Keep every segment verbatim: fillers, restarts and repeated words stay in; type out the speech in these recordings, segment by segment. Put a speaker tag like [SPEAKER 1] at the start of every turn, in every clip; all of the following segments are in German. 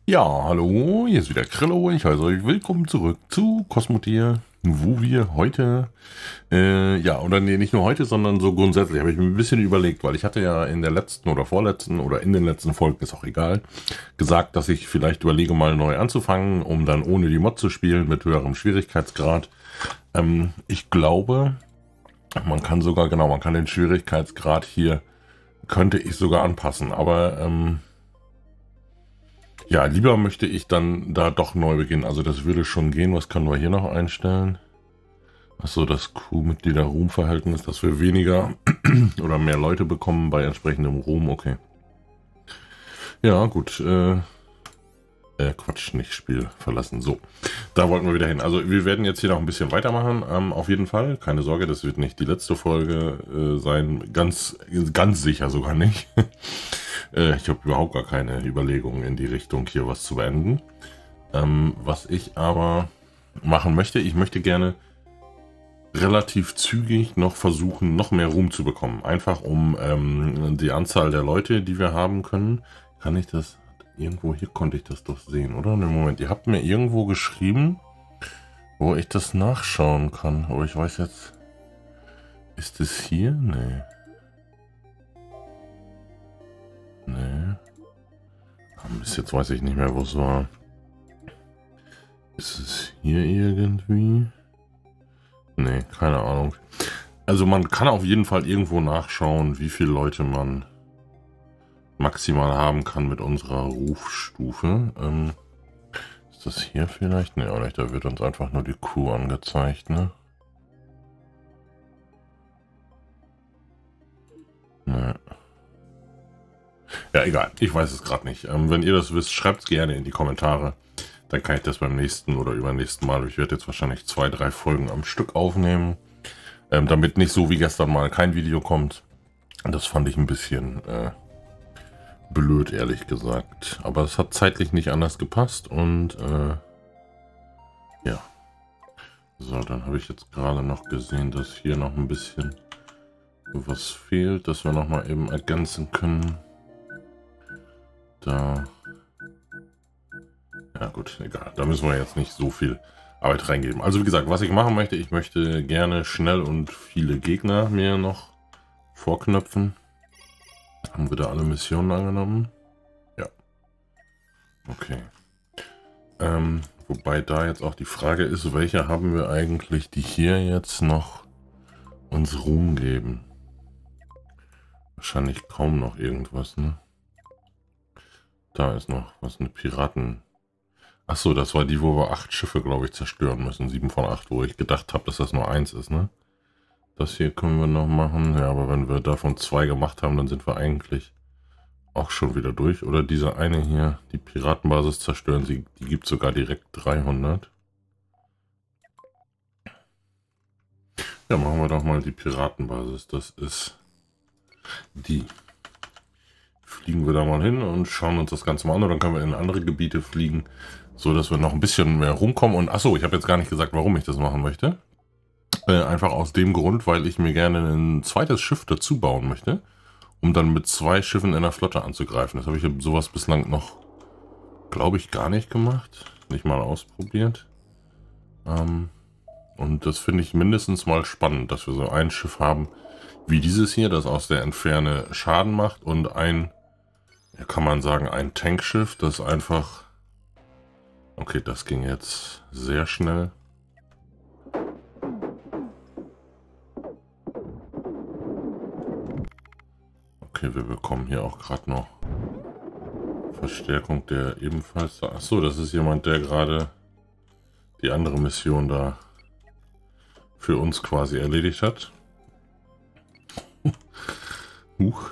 [SPEAKER 1] Ja, hallo, hier ist wieder Krillo. Ich heiße euch willkommen zurück zu Cosmotier, wo wir heute, äh, ja, oder nee, nicht nur heute, sondern so grundsätzlich habe ich mir ein bisschen überlegt, weil ich hatte ja in der letzten oder vorletzten oder in den letzten Folgen, ist auch egal, gesagt, dass ich vielleicht überlege, mal neu anzufangen, um dann ohne die Mod zu spielen, mit höherem Schwierigkeitsgrad. Ähm, ich glaube, man kann sogar, genau, man kann den Schwierigkeitsgrad hier, könnte ich sogar anpassen, aber, ähm, ja, lieber möchte ich dann da doch neu beginnen. Also das würde schon gehen. Was können wir hier noch einstellen? Achso, das Crewmitglieder-Ruhm-Verhältnis, dass wir weniger oder mehr Leute bekommen bei entsprechendem Ruhm. Okay. Ja, gut. Äh, äh, Quatsch, nicht Spiel verlassen. So, da wollten wir wieder hin. Also wir werden jetzt hier noch ein bisschen weitermachen. Ähm, auf jeden Fall. Keine Sorge, das wird nicht die letzte Folge äh, sein. Ganz, ganz sicher sogar nicht. Ich habe überhaupt gar keine Überlegungen in die Richtung, hier was zu beenden. Ähm, was ich aber machen möchte, ich möchte gerne relativ zügig noch versuchen, noch mehr Ruhm zu bekommen. Einfach um ähm, die Anzahl der Leute, die wir haben können. Kann ich das irgendwo, hier konnte ich das doch sehen, oder? Ne, Moment, ihr habt mir irgendwo geschrieben, wo ich das nachschauen kann. Aber ich weiß jetzt, ist es hier? Nee. Nee. Bis jetzt weiß ich nicht mehr, wo es war. Ist es hier irgendwie? Nee, keine Ahnung. Also man kann auf jeden Fall irgendwo nachschauen, wie viele Leute man maximal haben kann mit unserer Rufstufe. Ähm, ist das hier vielleicht? Nee, oder nicht, da wird uns einfach nur die Crew angezeigt, ne? Nee. Ja, egal. Ich weiß es gerade nicht. Ähm, wenn ihr das wisst, schreibt es gerne in die Kommentare. Dann kann ich das beim nächsten oder übernächsten Mal, ich werde jetzt wahrscheinlich zwei, drei Folgen am Stück aufnehmen, ähm, damit nicht so wie gestern mal kein Video kommt. Das fand ich ein bisschen äh, blöd, ehrlich gesagt. Aber es hat zeitlich nicht anders gepasst und äh, ja. So, dann habe ich jetzt gerade noch gesehen, dass hier noch ein bisschen was fehlt, dass wir noch mal eben ergänzen können. Da... Ja gut, egal. Da müssen wir jetzt nicht so viel Arbeit reingeben. Also wie gesagt, was ich machen möchte, ich möchte gerne schnell und viele Gegner mir noch vorknöpfen. Haben wir da alle Missionen angenommen? Ja. Okay. Ähm, wobei da jetzt auch die Frage ist, welche haben wir eigentlich, die hier jetzt noch uns Ruhm geben? Wahrscheinlich kaum noch irgendwas, ne? Da ist noch was, eine Piraten... Achso, das war die, wo wir acht Schiffe, glaube ich, zerstören müssen. Sieben von acht, wo ich gedacht habe, dass das nur eins ist, ne? Das hier können wir noch machen. Ja, aber wenn wir davon zwei gemacht haben, dann sind wir eigentlich auch schon wieder durch. Oder diese eine hier, die Piratenbasis zerstören, sie, die gibt sogar direkt dreihundert. Ja, machen wir doch mal die Piratenbasis. Das ist die. Fliegen wir da mal hin und schauen uns das Ganze mal an. Und dann können wir in andere Gebiete fliegen, so dass wir noch ein bisschen mehr rumkommen. Und achso, ich habe jetzt gar nicht gesagt, warum ich das machen möchte. Äh, einfach aus dem Grund, weil ich mir gerne ein zweites Schiff dazu bauen möchte, um dann mit zwei Schiffen in der Flotte anzugreifen. Das habe ich sowas bislang noch, glaube ich, gar nicht gemacht. Nicht mal ausprobiert. Ähm, und das finde ich mindestens mal spannend, dass wir so ein Schiff haben, wie dieses hier, das aus der Entferne Schaden macht, und ein, ja, kann man sagen, ein Tankschiff, das einfach... Okay, das ging jetzt sehr schnell. Okay, wir bekommen hier auch gerade noch Verstärkung, der ebenfalls... Achso, das ist jemand, der gerade die andere Mission da für uns quasi erledigt hat. Huch.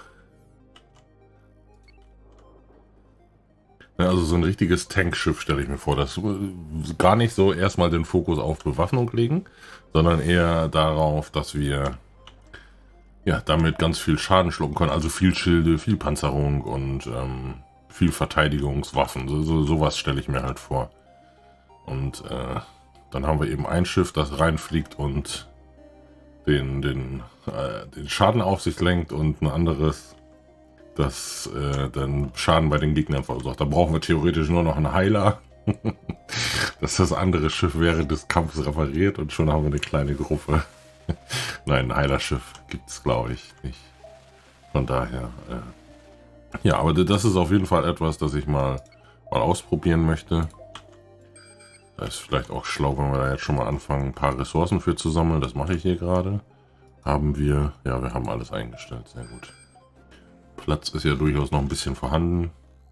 [SPEAKER 1] Ja, also so ein richtiges Tankschiff stelle ich mir vor, das gar nicht so erstmal den Fokus auf Bewaffnung legen, sondern eher darauf, dass wir ja damit ganz viel Schaden schlucken können, also viel Schilde, viel Panzerung und ähm, viel Verteidigungswaffen, so, so, sowas stelle ich mir halt vor. Und äh, dann haben wir eben ein Schiff, das reinfliegt und den, den, äh, den Schaden auf sich lenkt, und ein anderes, das äh, dann Schaden bei den Gegnern verursacht. Da brauchen wir theoretisch nur noch einen Heiler, dass das andere Schiff während des Kampfes repariert und schon haben wir eine kleine Gruppe. Nein, ein Heilerschiff gibt es, glaube ich, nicht. Von daher, äh, ja, aber das ist auf jeden Fall etwas, das ich mal, mal ausprobieren möchte. Da ist vielleicht auch schlau, wenn wir da jetzt schon mal anfangen, ein paar Ressourcen für zu sammeln. Das mache ich hier gerade. Haben wir, ja, wir haben alles eingestellt, sehr gut. Platz ist ja durchaus noch ein bisschen vorhanden.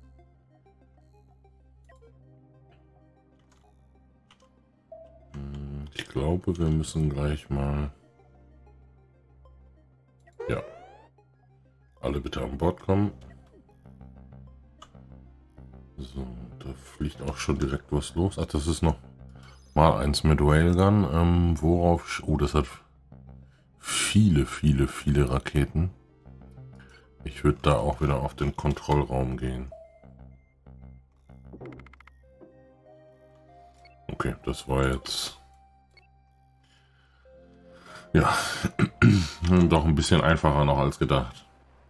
[SPEAKER 1] Ich glaube, wir müssen gleich mal... Ja. Alle bitte an Bord kommen. So, da fliegt auch schon direkt was los. Ach, das ist noch mal eins mit Railgun. Ähm, worauf... Oh, das hat viele, viele, viele Raketen. Ich würde da auch wieder auf den Kontrollraum gehen. Okay, das war jetzt... Ja, doch ein bisschen einfacher noch als gedacht.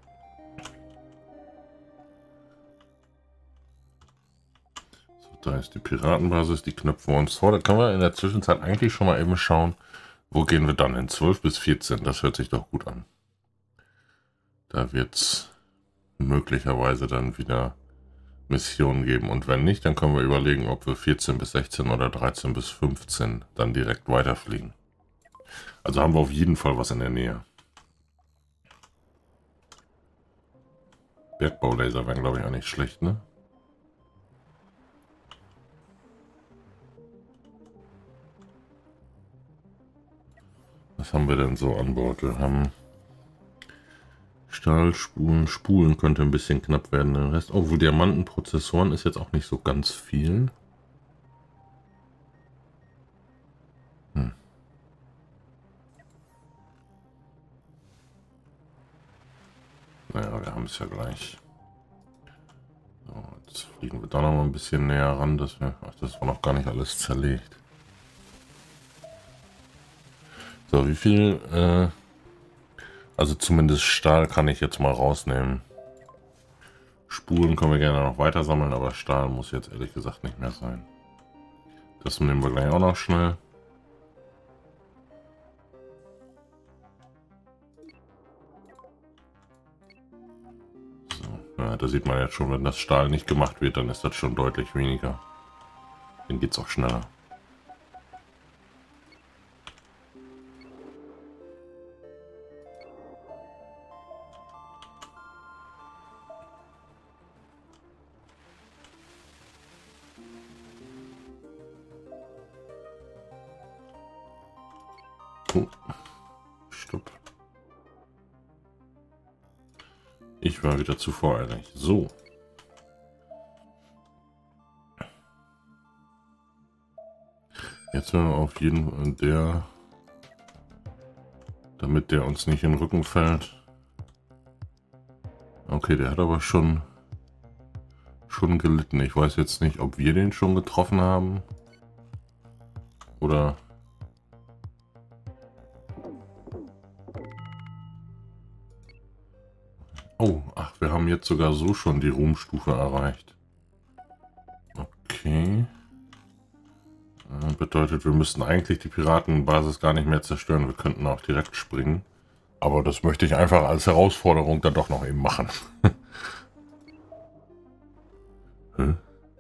[SPEAKER 1] So, da ist die Piratenbasis, die knöpfen wir uns vor. Da können wir in der Zwischenzeit eigentlich schon mal eben schauen, wo gehen wir dann hin? zwölf bis vierzehn, das hört sich doch gut an. Da wird es möglicherweise dann wieder Missionen geben. Und wenn nicht, dann können wir überlegen, ob wir vierzehn bis sechzehn oder dreizehn bis fünfzehn dann direkt weiterfliegen. Also haben wir auf jeden Fall was in der Nähe. Bergbaulaser wären, glaube ich, auch nicht schlecht, ne? Was haben wir denn so an Bord? Wir haben Stahlspulen. Spulen könnte ein bisschen knapp werden. Der Rest, obwohl Diamantenprozessoren ist jetzt auch nicht so ganz viel. Hm. Naja, wir haben es ja gleich. So, jetzt fliegen wir da noch mal ein bisschen näher ran, dass wir... Ach, das war noch gar nicht alles zerlegt. So, wie viel... Äh, also zumindest Stahl kann ich jetzt mal rausnehmen. Spulen können wir gerne noch weiter sammeln, aber Stahl muss jetzt ehrlich gesagt nicht mehr sein. Das nehmen wir gleich auch noch schnell. Ja, da sieht man jetzt schon, wenn das Stahl nicht gemacht wird, dann ist das schon deutlich weniger. Dann geht es auch schneller. Oh, stopp. Ich war wieder zu voreilig. So. Jetzt werden wir auf jeden Fall der, damit der uns nicht in den Rücken fällt. Okay, der hat aber schon, schon gelitten. Ich weiß jetzt nicht, ob wir den schon getroffen haben. Oder... Oh, ach, wir haben jetzt sogar so schon die Ruhmstufe erreicht. Okay. Äh, bedeutet, wir müssten eigentlich die Piratenbasis gar nicht mehr zerstören. Wir könnten auch direkt springen. Aber das möchte ich einfach als Herausforderung dann doch noch eben machen. Hä?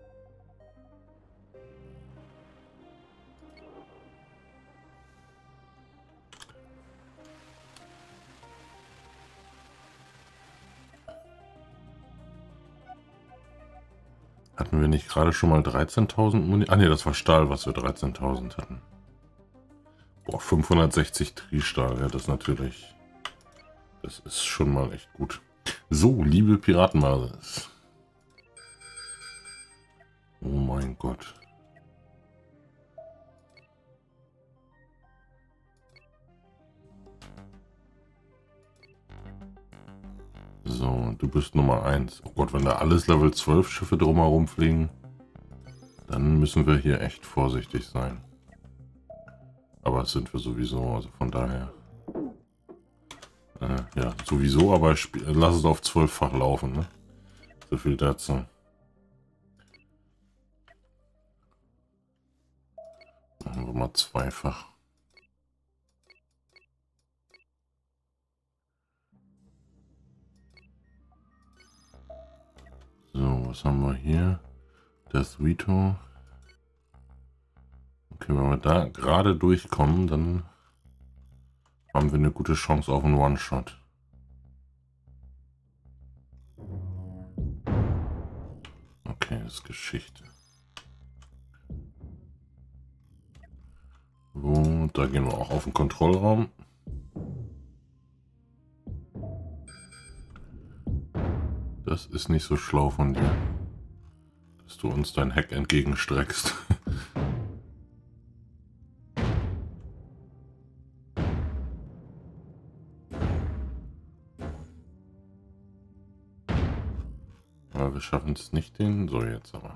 [SPEAKER 1] Hatten wir nicht gerade schon mal dreizehntausend Muni? Ah ne, das war Stahl, was wir dreizehntausend hatten. Boah, fünfhundertsechzig Triestahl, ja, das natürlich... Das ist schon mal echt gut. So, liebe Piratenbasis. Oh mein Gott. So, du bist Nummer eins. Oh Gott, wenn da alles Level zwölf Schiffe drumherum fliegen, dann müssen wir hier echt vorsichtig sein. Aber das sind wir sowieso, also von daher. Äh, ja, sowieso, aber lass es auf zwölffach laufen, ne? So viel dazu. Machen wir mal zweifach. So, was haben wir hier? Das Vito. Okay, wenn wir da gerade durchkommen, dann haben wir eine gute Chance auf einen One-Shot. Okay, das ist Geschichte. So, da gehen wir auch auf den Kontrollraum. Das ist nicht so schlau von dir, dass du uns dein Heck entgegenstreckst. Aber wir schaffen es nicht, den. So, jetzt aber.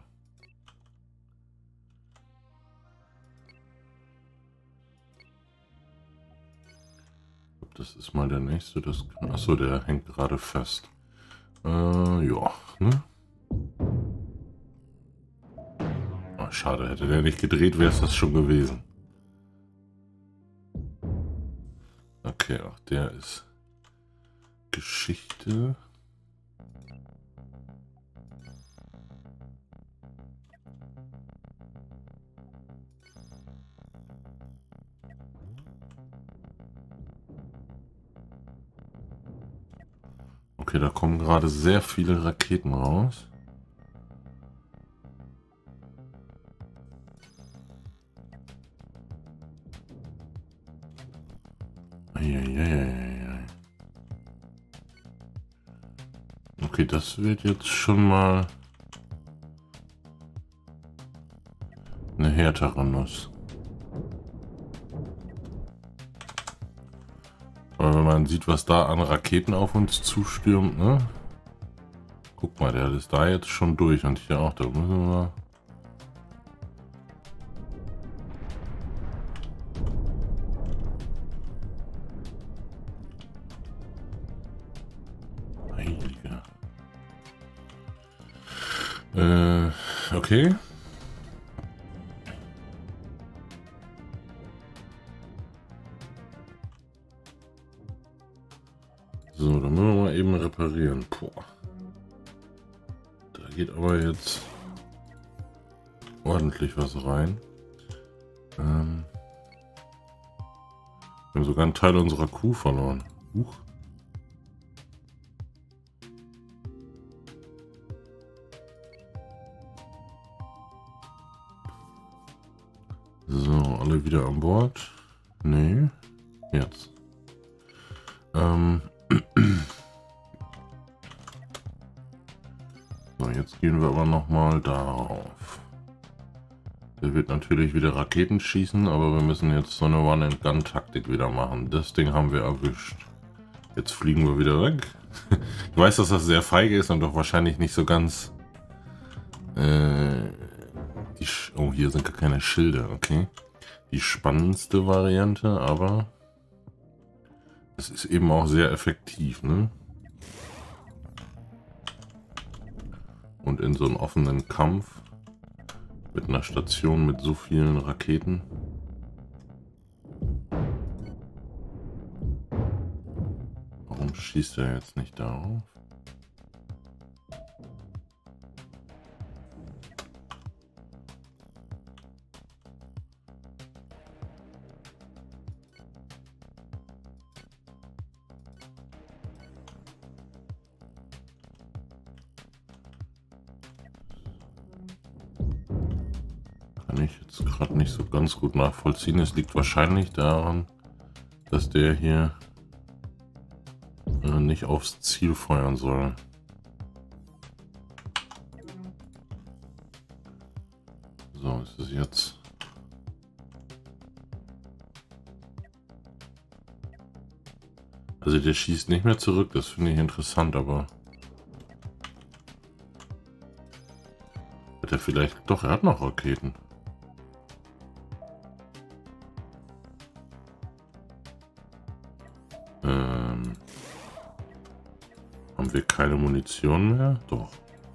[SPEAKER 1] Das ist mal der nächste. Das, achso, der hängt gerade fest. Äh, ja, ne? Oh, schade, hätte der nicht gedreht, wäre es das schon gewesen. Okay, auch der ist Geschichte. Okay, da kommen gerade sehr viele Raketen raus. Eieieiei. Okay, das wird jetzt schon mal eine härtere Nuss. Aber wenn man sieht, was da an Raketen auf uns zustürmt, ne? Guck mal, der ist da jetzt schon durch und hier auch, da müssen wir... Heiliger. Äh, okay. So, dann müssen wir mal eben reparieren. Boah. Da geht aber jetzt ordentlich was rein. Ähm wir haben sogar einen Teil unserer Kuh verloren. Huch. So, alle wieder an Bord. Nee, jetzt. Ähm So, jetzt gehen wir aber noch mal darauf. Der wird natürlich wieder Raketen schießen, aber wir müssen jetzt so eine One-and-Gun-Taktik wieder machen. Das Ding haben wir erwischt. Jetzt fliegen wir wieder weg. Ich weiß, dass das sehr feige ist und doch wahrscheinlich nicht so ganz... Äh, die oh, hier sind gar keine Schilder, okay. Die spannendste Variante, aber... es ist eben auch sehr effektiv, ne? Und in so einem offenen Kampf mit einer Station mit so vielen Raketen. Warum schießt er jetzt nicht darauf? Kann ich jetzt gerade nicht so ganz gut nachvollziehen. Es liegt wahrscheinlich daran, dass der hier äh, nicht aufs Ziel feuern soll. So, ist es jetzt. Also der schießt nicht mehr zurück, das finde ich interessant, aber hat er vielleicht, doch, er hat noch Raketen. Ähm, Haben wir keine Munition mehr? Doch.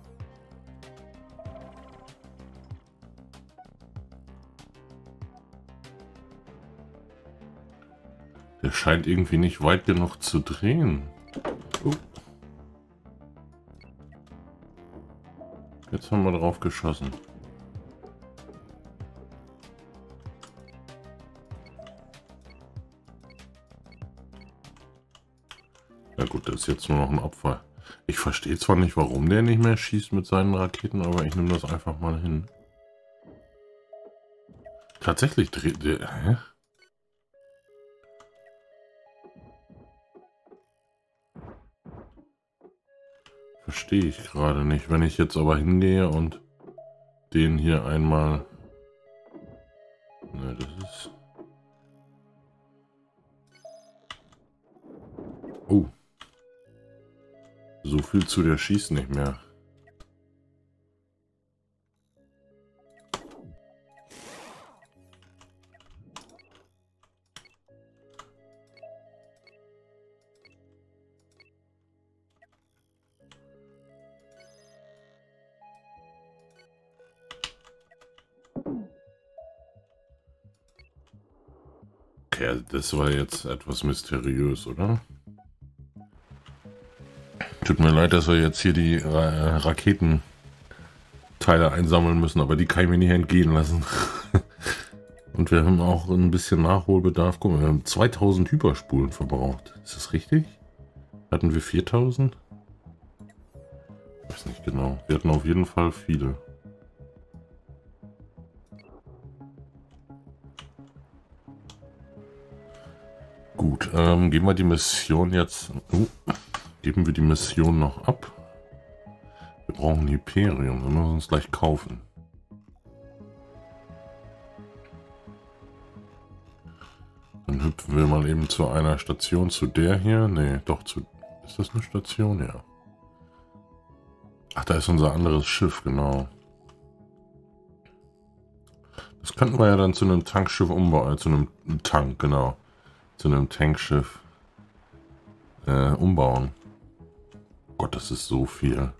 [SPEAKER 1] Der scheint irgendwie nicht weit genug zu drehen. Oh. Jetzt haben wir drauf geschossen. Ja gut, das ist jetzt nur noch ein Abfall. Ich verstehe zwar nicht, warum der nicht mehr schießt mit seinen Raketen, aber ich nehme das einfach mal hin. Tatsächlich dreht der... Hä? Verstehe ich gerade nicht. Wenn ich jetzt aber hingehe und den hier einmal... Ne, das ist... Oh. So viel zu der schießt nicht mehr. Okay, das war jetzt etwas mysteriös, oder? Tut mir leid, dass wir jetzt hier die äh, Raketenteile einsammeln müssen, aber die kann ich mir nicht entgehen lassen. Und wir haben auch ein bisschen Nachholbedarf. Guck mal, wir haben zweitausend Hyperspulen verbraucht. Ist das richtig? Hatten wir viertausend? Ich weiß nicht genau. Wir hatten auf jeden Fall viele. Gut, ähm, geben wir die Mission jetzt... Oh, geben wir die Mission noch ab. Wir brauchen Hyperium, wir müssen uns gleich kaufen. Dann hüpfen wir mal eben zu einer Station, zu der hier. Ne, doch zu... Ist das eine Station? Ja. Ach, da ist unser anderes Schiff, genau. Das könnten wir ja dann zu einem Tankschiff umbauen, äh, zu einem Tank, genau. Zu einem Tankschiff äh, umbauen. Gott, das ist so viel.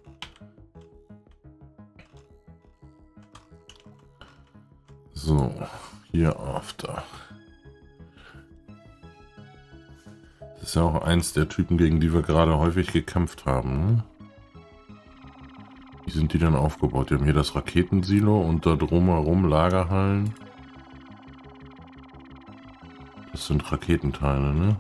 [SPEAKER 1] So, hier After. Das ist ja auch eins der Typen, gegen die wir gerade häufig gekämpft haben. Ne? Wie sind die denn aufgebaut? Die haben hier das Raketensilo und da drumherum Lagerhallen. Das sind Raketenteile, ne?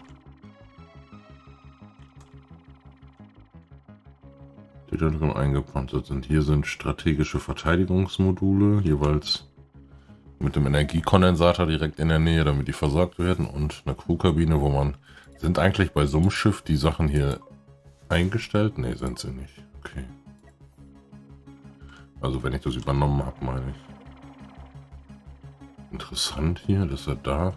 [SPEAKER 1] Die da drin eingepanzert sind. Hier sind strategische Verteidigungsmodule, jeweils mit dem Energiekondensator direkt in der Nähe, damit die versorgt werden. Und eine Crewkabine, wo man... Sind eigentlich bei so einem Schiff die Sachen hier eingestellt? Ne, sind sie nicht. Okay. Also wenn ich das übernommen habe, meine ich. Interessant hier, dass er da...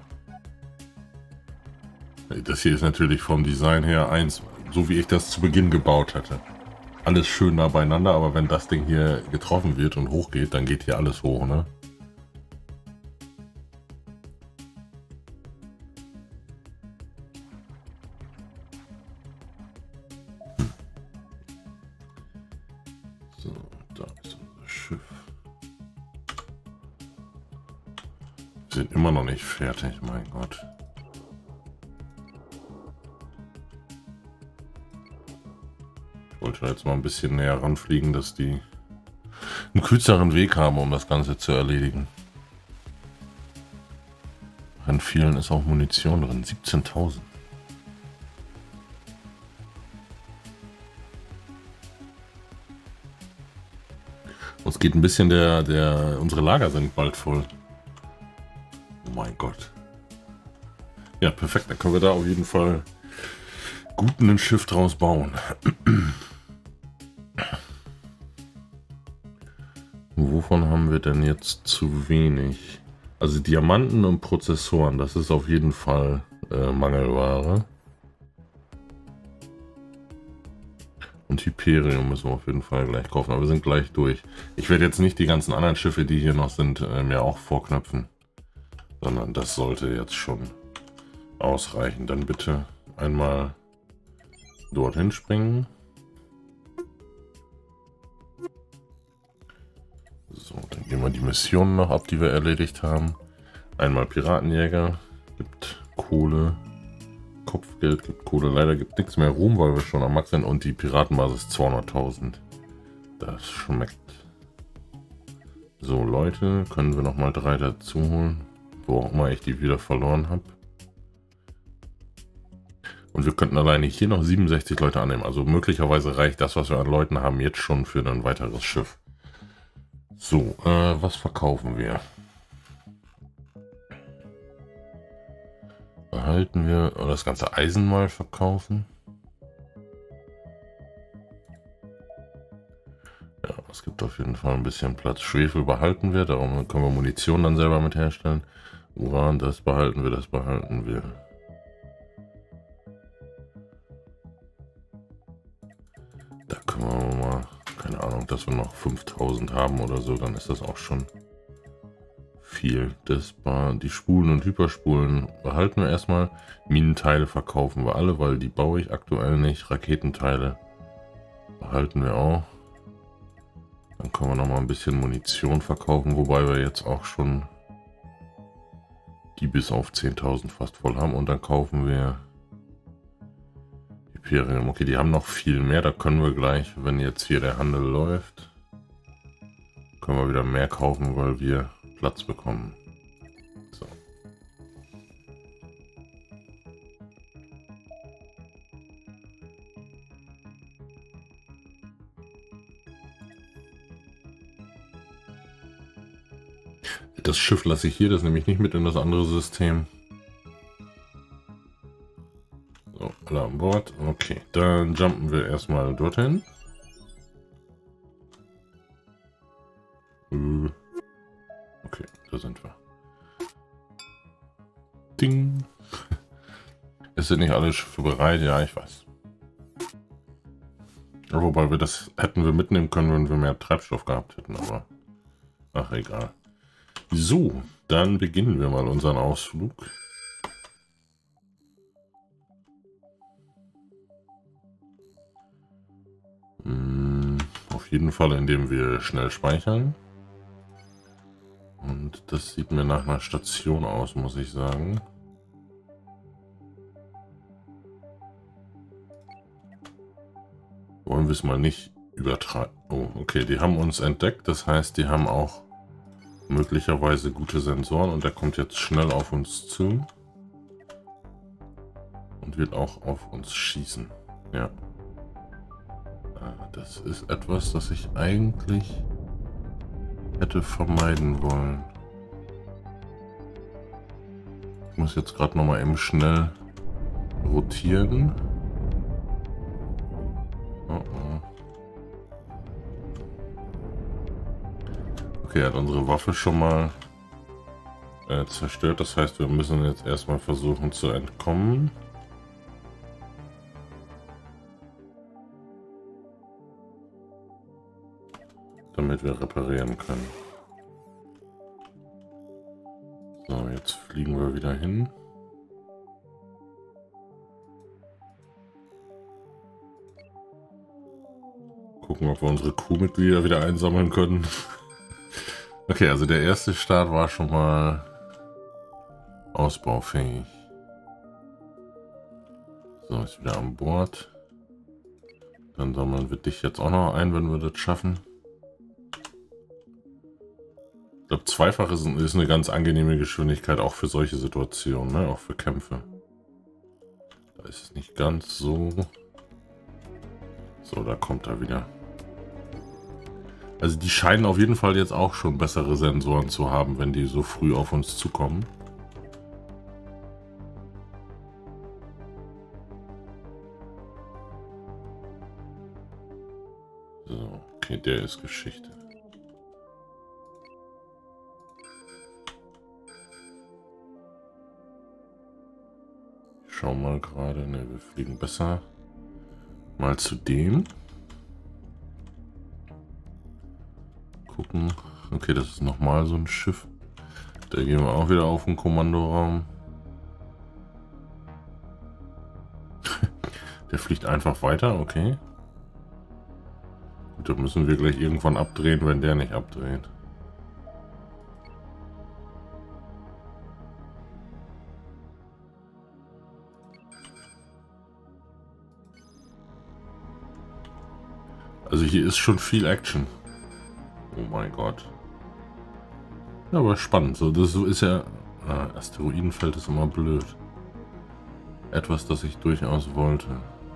[SPEAKER 1] Das hier ist natürlich vom Design her eins, so wie ich das zu Beginn gebaut hatte. Alles schön nah beieinander, aber wenn das Ding hier getroffen wird und hochgeht, dann geht hier alles hoch, ne? Hm. So, da ist unser Schiff. Wir sind immer noch nicht fertig, mein Gott. Ich wollte jetzt mal ein bisschen näher ranfliegen, dass die einen kürzeren Weg haben, um das Ganze zu erledigen. An vielen ist auch Munition drin, siebzehntausend. Uns geht ein bisschen der, der, unsere Lager sind bald voll. Oh mein Gott. Ja, perfekt, dann können wir da auf jeden Fall gut ein Schiff draus bauen. Wovon haben wir denn jetzt zu wenig? Also Diamanten und Prozessoren, das ist auf jeden Fall äh, Mangelware. Und Hyperium müssen wir auf jeden Fall gleich kaufen, aber wir sind gleich durch. Ich werde jetzt nicht die ganzen anderen Schiffe, die hier noch sind, äh, mir auch vorknöpfen, sondern das sollte jetzt schon ausreichen. Dann bitte einmal dorthin springen. So, dann gehen wir die Missionen noch ab, die wir erledigt haben. Einmal Piratenjäger, gibt Kohle, Kopfgeld, gibt Kohle. Leider gibt nichts mehr Ruhm, weil wir schon am Max sind und die Piratenbasis zweihunderttausend. Das schmeckt. So, Leute, können wir noch mal drei dazu holen, wo auch immer ich die wieder verloren habe. Und wir könnten alleine hier noch siebenundsechzig Leute annehmen. Also möglicherweise reicht das, was wir an Leuten haben, jetzt schon für ein weiteres Schiff. So, äh, was verkaufen wir? Behalten wir oder das ganze Eisen mal verkaufen? Ja, es gibt auf jeden Fall ein bisschen Platz. Schwefel behalten wir, darum können wir Munition dann selber mit herstellen. Uran, das behalten wir, das behalten wir. Da können wir mal, keine Ahnung, dass wir noch fünftausend haben oder so, dann ist das auch schon viel. Das war die Spulen und Hyperspulen behalten wir erstmal. Minenteile verkaufen wir alle, weil die baue ich aktuell nicht. Raketenteile behalten wir auch. Dann können wir noch mal ein bisschen Munition verkaufen, wobei wir jetzt auch schon die bis auf zehntausend fast voll haben. Und dann kaufen wir Hyperium. Okay, die haben noch viel mehr. Da können wir gleich, wenn jetzt hier der Handel läuft, können wir wieder mehr kaufen, weil wir Platz bekommen. So. Das Schiff lasse ich hier, das nehme ich nicht mit in das andere System. So, alle an Bord. Okay, dann jumpen wir erstmal dorthin. Okay, da sind wir. Ding. Es sind nicht alle Schiffe bereit, ja, ich weiß. Wobei wir das hätten wir mitnehmen können, wenn wir mehr Treibstoff gehabt hätten, aber ach, egal. So, dann beginnen wir mal unseren Ausflug. Hm, auf jeden Fall, indem wir schnell speichern. Und das sieht mir nach einer Station aus, muss ich sagen. Wollen wir es mal nicht übertreiben. Oh, okay, die haben uns entdeckt. Das heißt, die haben auch möglicherweise gute Sensoren. Und der kommt jetzt schnell auf uns zu. Und wird auch auf uns schießen. Ja. Das ist etwas, das ich eigentlich hätte vermeiden wollen. Ich muss jetzt gerade noch mal eben schnell rotieren. Oh oh. Okay, er hat unsere Waffe schon mal äh, zerstört. Das heißt, wir müssen jetzt erstmal versuchen zu entkommen. Damit wir reparieren können. So, jetzt fliegen wir wieder hin. Gucken, ob wir unsere Crewmitglieder wieder einsammeln können. Okay, also der erste Start war schon mal ausbaufähig. So, ist wieder an Bord. Dann sammeln wir dich jetzt auch noch ein, wenn wir das schaffen. Ich glaube, zweifach ist, ist eine ganz angenehme Geschwindigkeit, auch für solche Situationen, ne? Auch für Kämpfe. Da ist es nicht ganz so. So, da kommt er wieder. Also die scheinen auf jeden Fall jetzt auch schon bessere Sensoren zu haben, wenn die so früh auf uns zukommen. So, okay, der ist Geschichte. Schau mal gerade, ne, wir fliegen besser mal zu dem. Gucken. Okay, das ist nochmal so ein Schiff. Da gehen wir auch wieder auf den Kommandoraum. Der fliegt einfach weiter, okay. Gut, da müssen wir gleich irgendwann abdrehen, wenn der nicht abdreht. Also hier ist schon viel Action. Oh mein Gott. Ja, aber spannend. So, das ist ja... Ah, Asteroidenfeld ist immer blöd. Etwas, das ich durchaus wollte.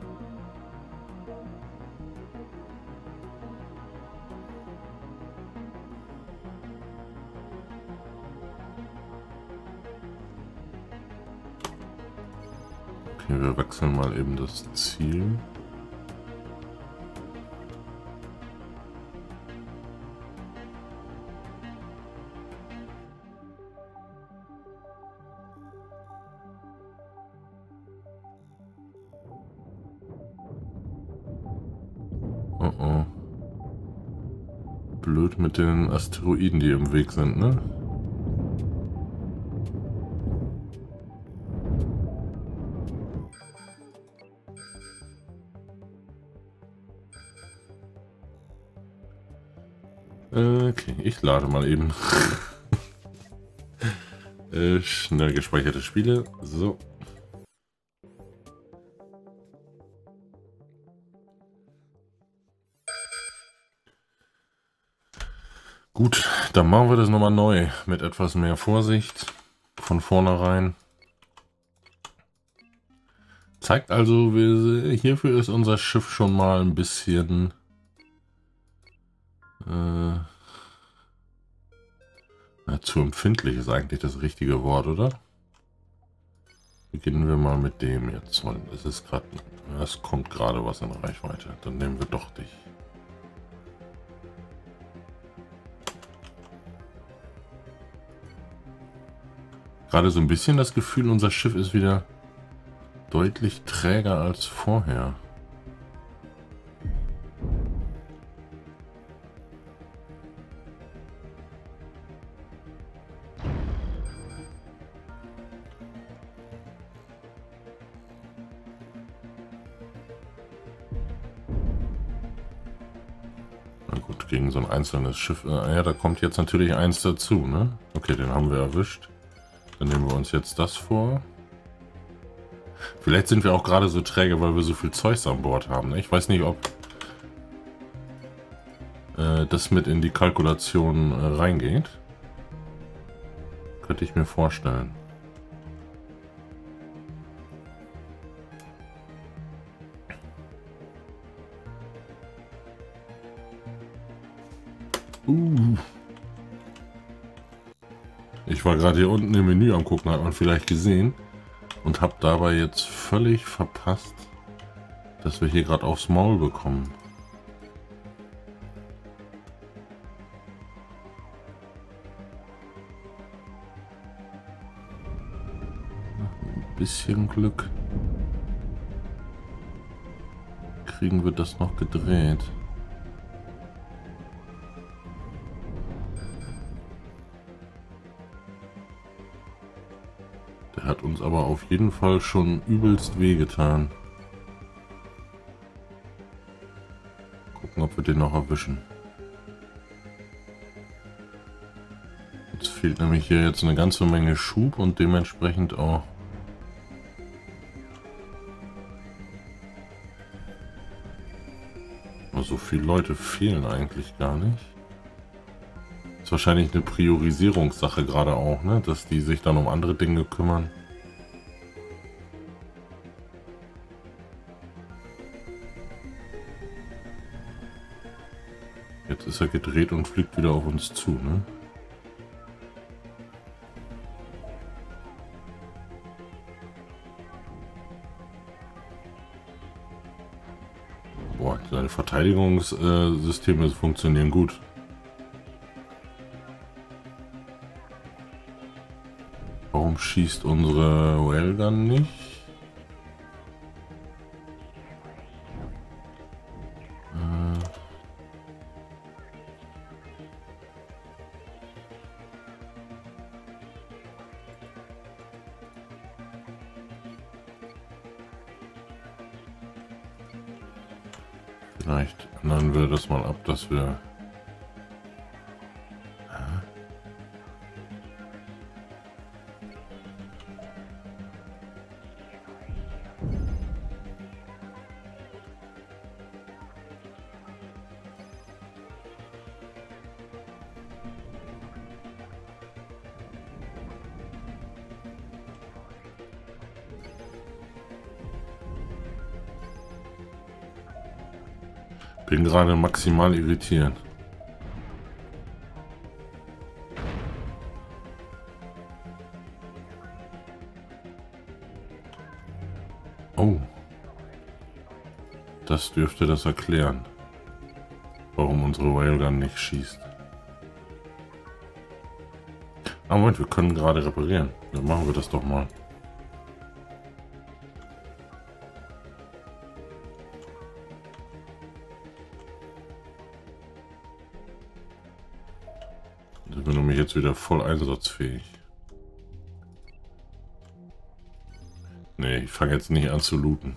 [SPEAKER 1] Okay, wir wechseln mal eben das Ziel. Oh oh. Blöd mit den Asteroiden, die im Weg sind, ne? Okay, ich lade mal eben. äh, schnell gespeicherte Spiele. So. Gut, dann machen wir das nochmal neu. Mit etwas mehr Vorsicht. Von vornherein. Zeigt also, wir, hierfür ist unser Schiff schon mal ein bisschen... Äh, na, zu empfindlich ist eigentlich das richtige Wort, oder? Beginnen wir mal mit dem jetzt. Es ist gerade, es kommt gerade was in Reichweite. Dann nehmen wir doch dich. Gerade so ein bisschen das Gefühl, unser Schiff ist wieder deutlich träger als vorher. Na gut, gegen so ein einzelnes Schiff. Äh, ja, da kommt jetzt natürlich eins dazu, ne? Okay, den haben wir erwischt. Dann nehmen wir uns jetzt das vor. Vielleicht sind wir auch gerade so träge, weil wir so viel Zeugs an Bord haben. Ne? Ich weiß nicht, ob äh, das mit in die Kalkulation äh, reingeht. Könnte ich mir vorstellen. Uh. Ich war gerade hier unten im Menü am gucken, hat man vielleicht gesehen. Und habe dabei jetzt völlig verpasst, dass wir hier gerade aufs Maul bekommen. Ein bisschen Glück. Kriegen wir das noch gedreht. Der hat uns aber auf jeden Fall schon übelst wehgetan. Gucken, ob wir den noch erwischen. Uns fehlt nämlich hier jetzt eine ganze Menge Schub und dementsprechend auch so viele Leute fehlen eigentlich gar nicht. Ist wahrscheinlich eine Priorisierungssache gerade auch, ne? Dass die sich dann um andere Dinge kümmern. Jetzt ist er gedreht und fliegt wieder auf uns zu, ne? Boah, seine Verteidigungssysteme funktionieren gut. Warum schießt unsere Railgun nicht? Vielleicht ändern wir das mal ab, dass wir... Bin gerade maximal irritiert. Oh. Das dürfte das erklären, warum unsere Railgun nicht schießt. Ah, Moment, wir können gerade reparieren. Dann machen wir das doch mal. Dann bin nämlich jetzt wieder voll einsatzfähig. Nee, ich fange jetzt nicht an zu looten.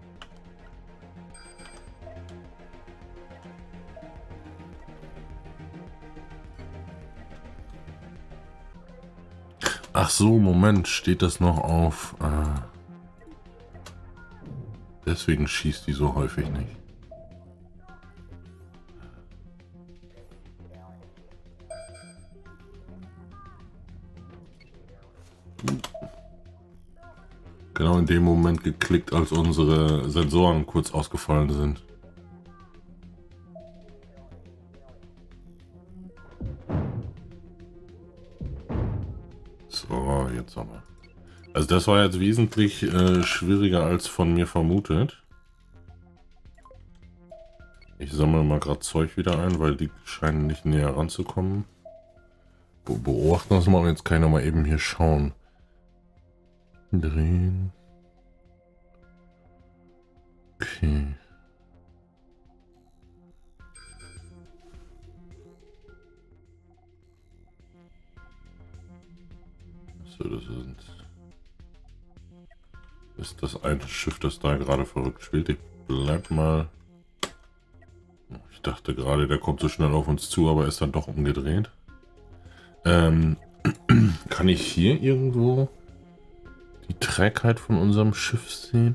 [SPEAKER 1] Ach so, Moment, steht das noch auf? Ah. Deswegen schießt die so häufig nicht. Genau in dem Moment geklickt, als unsere Sensoren kurz ausgefallen sind. So, jetzt aber. Also das war jetzt wesentlich äh, schwieriger als von mir vermutet. Ich sammle mal gerade Zeug wieder ein, weil die scheinen nicht näher ranzukommen. Be beobachten das mal, jetzt kann ich noch mal eben hier schauen. Drehen. Okay. So, das sind... ist das eine Schiff, das da gerade verrückt spielt. Ich bleib mal... Ich dachte gerade, der kommt so schnell auf uns zu, aber ist dann doch umgedreht. Ähm, kann ich hier irgendwo die Trägheit von unserem Schiff sehen?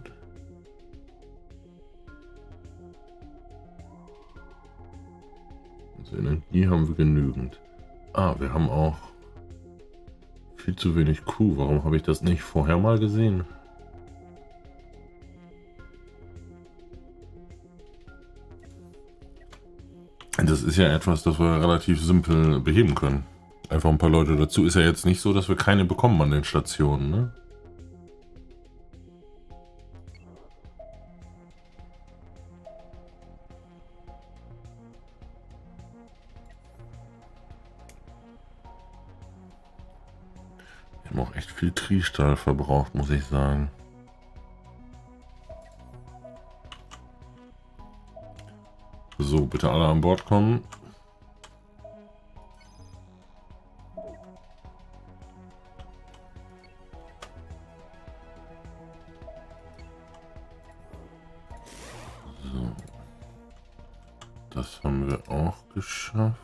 [SPEAKER 1] Also Energie haben wir genügend. Ah, wir haben auch viel zu wenig Crew. Warum habe ich das nicht vorher mal gesehen? Das ist ja etwas, das wir relativ simpel beheben können. Einfach ein paar Leute dazu. Ist ja jetzt nicht so, dass wir keine bekommen an den Stationen, ne? Wir haben auch echt viel Triestahl verbraucht, muss ich sagen. So, bitte alle an Bord kommen. So. Das haben wir auch geschafft.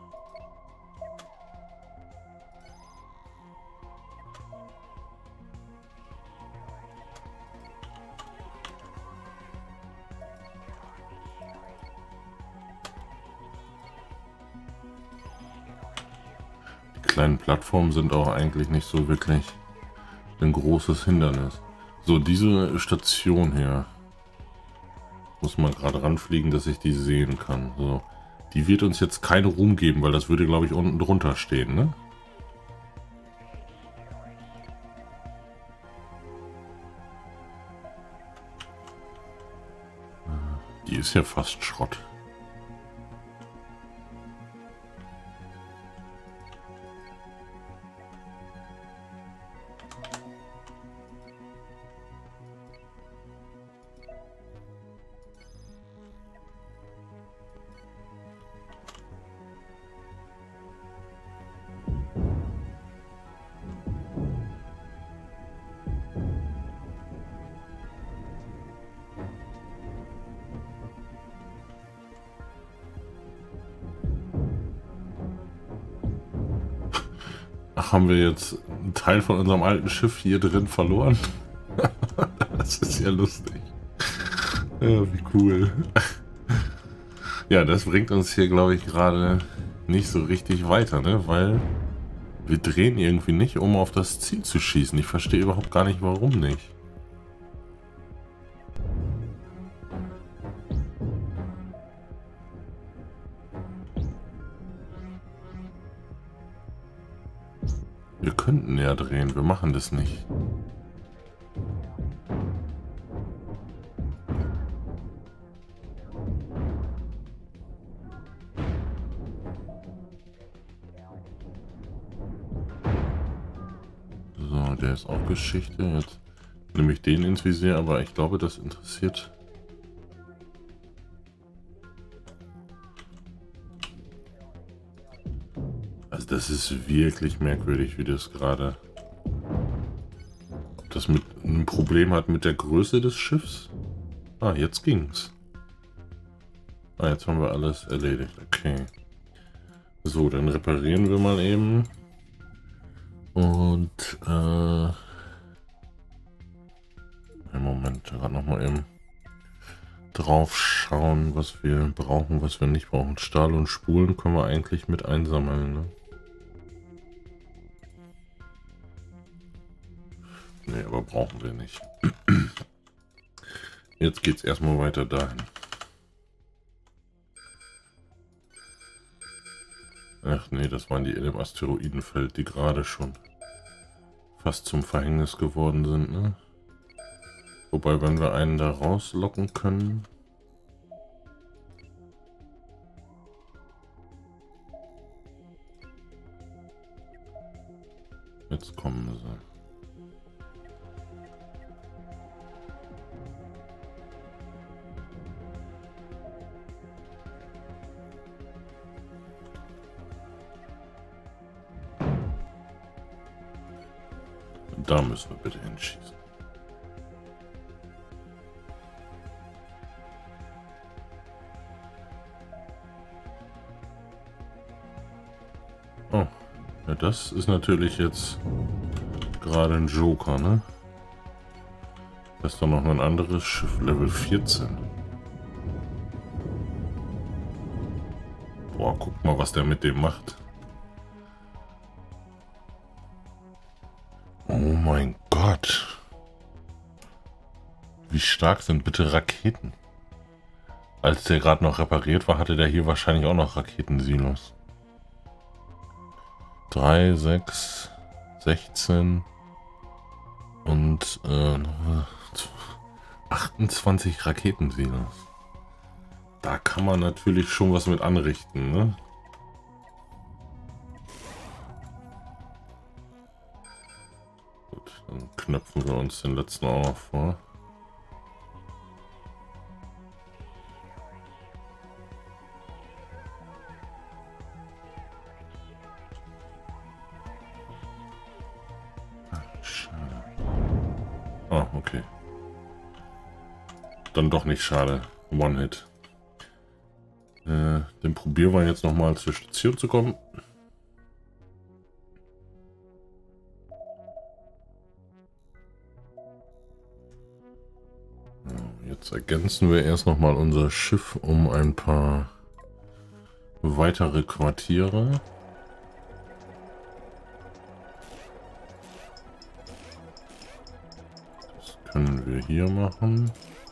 [SPEAKER 1] Kleinen Plattformen sind auch eigentlich nicht so wirklich ein großes Hindernis. So, diese Station hier. Muss man gerade ranfliegen, dass ich die sehen kann. So, die wird uns jetzt keinen Ruhm geben, weil das würde, glaube ich, unten drunter stehen, ne? Die ist ja fast Schrott. Ach, haben wir jetzt einen Teil von unserem alten Schiff hier drin verloren? Das ist ja lustig. Ja, wie cool. Ja, das bringt uns hier, glaube ich, gerade nicht so richtig weiter, ne? Weil wir drehen irgendwie nicht, um auf das Ziel zu schießen. Ich verstehe überhaupt gar nicht, warum nicht. könnten ja drehen. Wir machen das nicht. So, der ist auch Geschichte. Jetzt nehme ich den ins Visier, aber ich glaube, das interessiert... Also das ist wirklich merkwürdig, wie das gerade... Ob das mit ein Problem hat mit der Größe des Schiffs? Ah, jetzt ging's. Ah, jetzt haben wir alles erledigt. Okay. So, dann reparieren wir mal eben. Und, äh... im Moment, gerade noch mal eben drauf schauen, was wir brauchen, was wir nicht brauchen. Stahl und Spulen können wir eigentlich mit einsammeln, ne? Ne, aber brauchen wir nicht. Jetzt geht's erstmal weiter dahin. Ach nee, das waren die in dem Asteroidenfeld, die gerade schon fast zum Verhängnis geworden sind, ne? Wobei, wenn wir einen da rauslocken können... Jetzt kommen sie. Da müssen wir bitte hinschießen. Oh, ja, das ist natürlich jetzt gerade ein Joker, ne? Das ist doch noch ein anderes Schiff, Level vierzehn. Boah, guck mal, was der mit dem macht. Oh mein Gott. Wie stark sind bitte Raketen? Als der gerade noch repariert war, hatte der hier wahrscheinlich auch noch Raketensilos. drei, sechs, sechzehn und äh, achtundzwanzig Raketensilos. Da kann man natürlich schon was mit anrichten, ne? Gut, dann knöpfen wir uns den letzten auch noch vor. Ah, okay. Dann doch nicht schade. One-Hit. Äh, dann probieren wir jetzt nochmal zur Station zu kommen. Jetzt ergänzen wir erst nochmal unser Schiff um ein paar weitere Quartiere. Das können wir hier machen.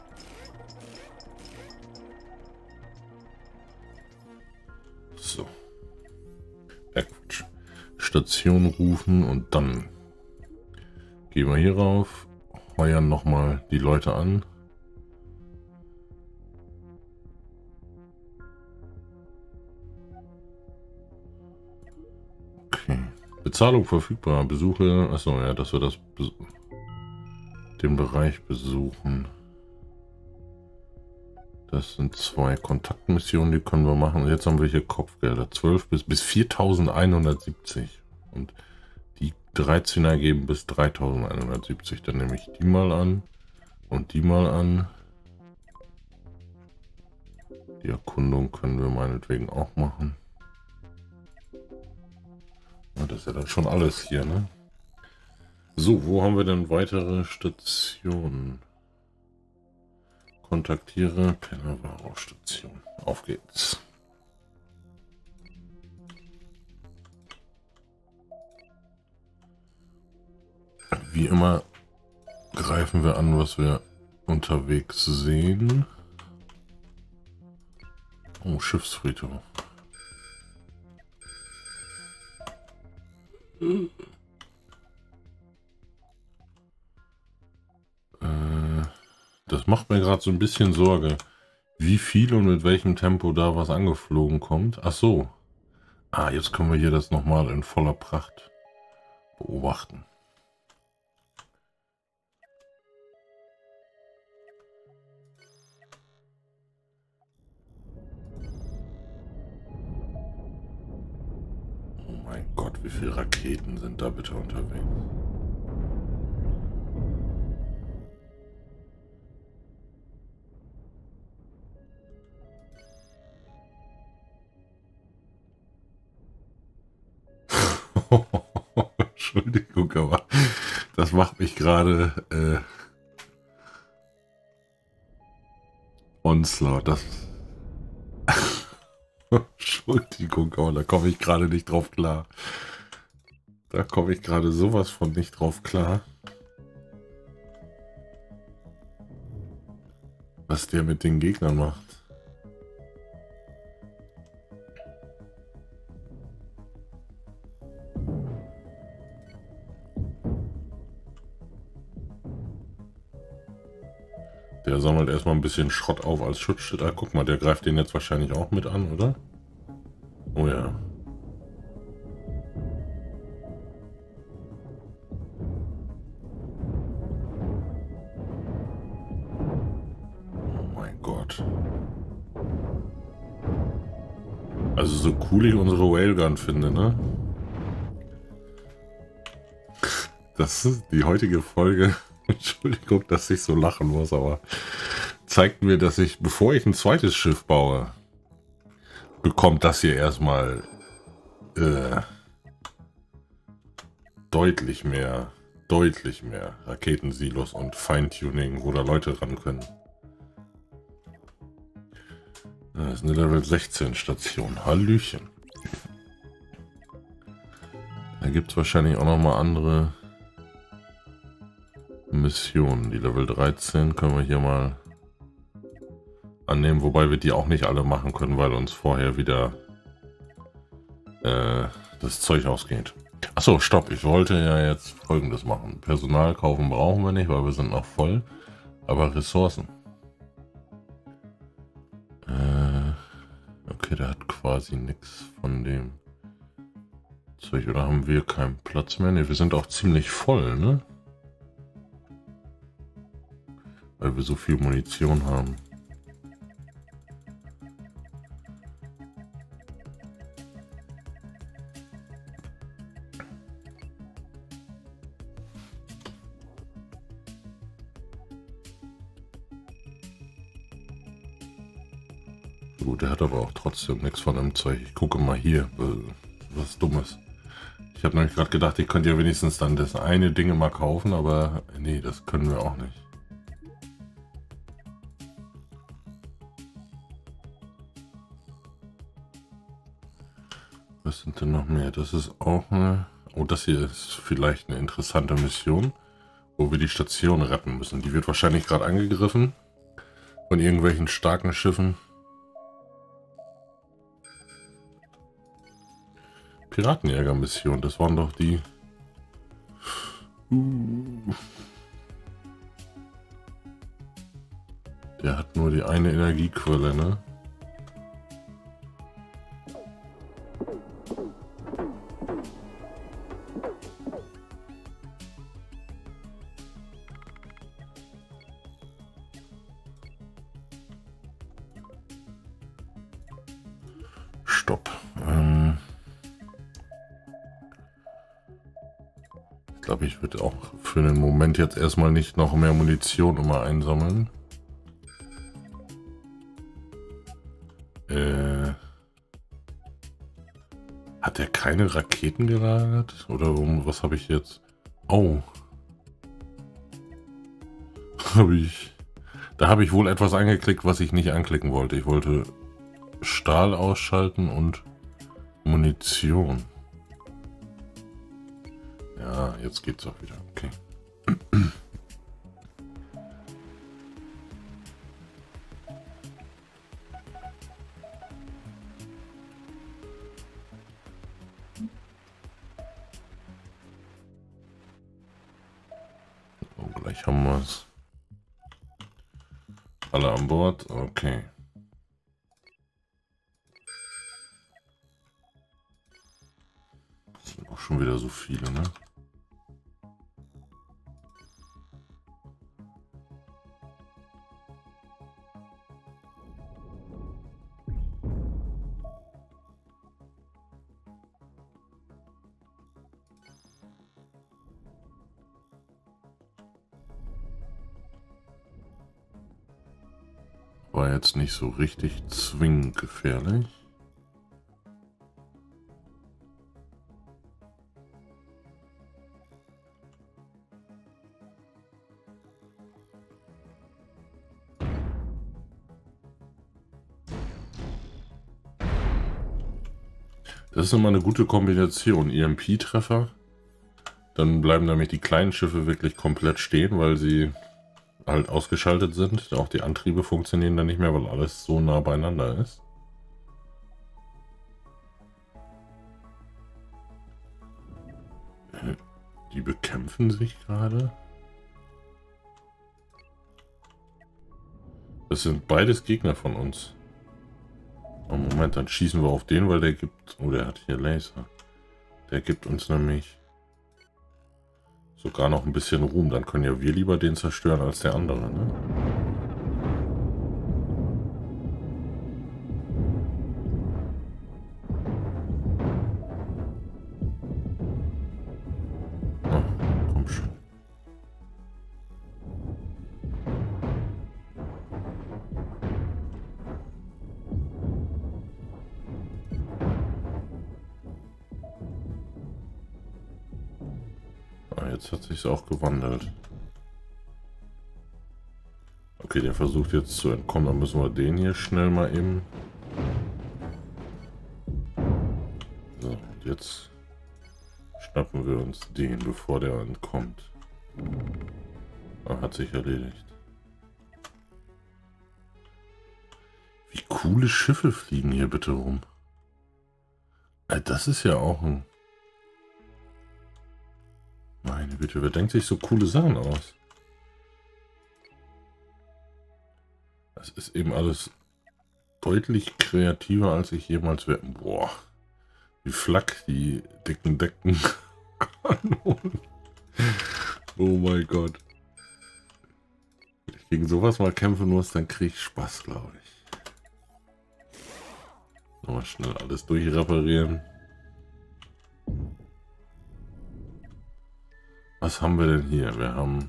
[SPEAKER 1] So. Ja, Quatsch. Station rufen und dann gehen wir hier rauf, heuern nochmal die Leute an. Okay. Bezahlung verfügbar. Besuche. Achso, ja, dass wir das den Bereich besuchen. Das sind zwei Kontaktmissionen, die können wir machen. Und jetzt haben wir hier Kopfgelder. zwölf bis, bis viertausendeinhundertsiebzig. Und die dreizehner geben bis dreitausendeinhundertsiebzig. Dann nehme ich die mal an. Und die mal an. Die Erkundung können wir meinetwegen auch machen. Ja, das ist ja dann schon alles hier, ne? So, wo haben wir denn weitere Stationen? Kontaktiere Penavaro-Station. Auf geht's. Wie immer greifen wir an, was wir unterwegs sehen. Oh, Schiffsfriedhof. das macht mir gerade so ein bisschen Sorge, wie viel und mit welchem Tempo da was angeflogen kommt. Ach so. Ah, jetzt können wir hier das nochmal in voller Pracht beobachten. Oh mein Gott, wie viele Raketen sind da bitte unterwegs? Entschuldigung, aber das macht mich gerade äh, Onslaught. Das Entschuldigung, aber da komme ich gerade nicht drauf klar. Da komme ich gerade sowas von nicht drauf klar. Was der mit den Gegnern macht. Der sammelt erstmal ein bisschen Schrott auf als Schutzschild. Ah, guck mal, der greift den jetzt wahrscheinlich auch mit an, oder? Oh ja. Oh mein Gott. Also so cool ich unsere Railgun finde, ne? Das ist die heutige Folge. Entschuldigung, dass ich so lachen muss, aber zeigt mir, dass ich, bevor ich ein zweites Schiff baue, bekommt das hier erstmal äh, deutlich mehr, deutlich mehr Raketensilos und Feintuning, wo da Leute ran können. Das ist eine Level sechzehn Station. Hallöchen. Da gibt es wahrscheinlich auch noch mal andere Missionen. Die Level dreizehn können wir hier mal annehmen, wobei wir die auch nicht alle machen können, weil uns vorher wieder äh, das Zeug ausgeht. Achso, stopp, ich wollte ja jetzt Folgendes machen. Personal kaufen brauchen wir nicht, weil wir sind noch voll, aber Ressourcen. Äh, okay, der hat quasi nichts von dem Zeug, oder haben wir keinen Platz mehr? Ne, wir sind auch ziemlich voll, ne? Weil wir so viel Munition haben. Gut, der hat aber auch trotzdem nichts von dem Zeug. Ich gucke mal hier, was Dummes. Ich habe nämlich gerade gedacht, ich könnte ja wenigstens dann das eine Ding mal kaufen, aber nee, das können wir auch nicht. Was sind denn noch mehr? Das ist auch eine... Oh, das hier ist vielleicht eine interessante Mission, wo wir die Station retten müssen. Die wird wahrscheinlich gerade angegriffen von irgendwelchen starken Schiffen. Piratenjäger-Mission, das waren doch die... Der hat nur die eine Energiequelle, ne? Stopp. Ähm ich glaube, ich würde auch für einen Moment jetzt erstmal nicht noch mehr Munition immer einsammeln. Äh Hat er keine Raketen gelagert? Oder was habe ich jetzt? Oh. Habe ich... Da habe ich wohl etwas angeklickt, was ich nicht anklicken wollte. Ich wollte Stahl ausschalten und Munition. Ja, jetzt geht's auch wieder. Okay. Oh, gleich haben wir es. alle an Bord? Okay. Das sind auch schon wieder so viele, ne? War jetzt nicht so richtig zwingend gefährlich. Das ist immer eine gute Kombination. E M P-Treffer. Dann bleiben nämlich die kleinen Schiffe wirklich komplett stehen, weil sie halt ausgeschaltet sind. Auch die Antriebe funktionieren dann nicht mehr, weil alles so nah beieinander ist. Die bekämpfen sich gerade. Das sind beides Gegner von uns. Oh, Moment, dann schießen wir auf den, weil der gibt... Oh, der hat hier Laser. Der gibt uns nämlich sogar noch ein bisschen Ruhm. Dann können ja wir lieber den zerstören als der andere, ne? Oh, komm schon. Jetzt hat sich's auch gewandelt. Okay, der versucht jetzt zu entkommen. Dann müssen wir den hier schnell mal eben. So, und jetzt schnappen wir uns den, bevor der entkommt. Ah, hat sich erledigt. Wie coole Schiffe fliegen hier bitte rum. Das ist ja auch ein... Meine Güte, wer denkt sich so coole Sachen aus? Das ist eben alles deutlich kreativer, als ich jemals wäre. Boah, wie Flak, die dicken Decken. Oh mein Gott. Wenn ich gegen sowas mal kämpfen muss, dann kriege ich Spaß, glaube ich. Nochmal schnell alles durchreparieren. Was haben wir denn hier? Wir haben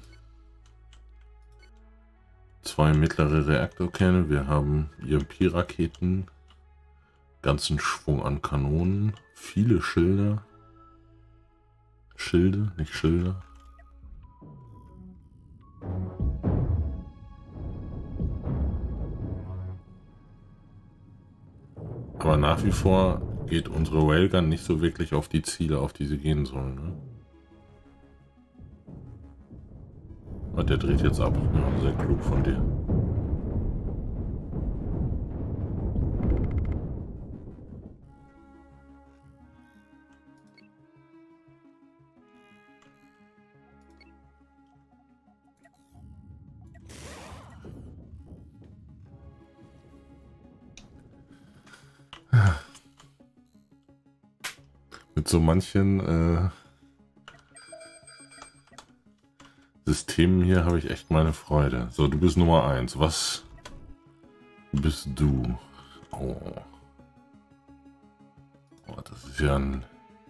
[SPEAKER 1] zwei mittlere Reaktorkerne, wir haben E M P-Raketen, ganzen Schwung an Kanonen, viele Schilder. Schilde, nicht Schilder. Aber nach wie vor geht unsere Railgun nicht so wirklich auf die Ziele, auf die sie gehen sollen, ne? Und der dreht jetzt ab. Ja, sehr klug von dir. Mit so manchen äh, Systemen hier habe ich echt meine Freude. So, du bist Nummer eins. Was bist du? Oh. Oh, das ist ja ein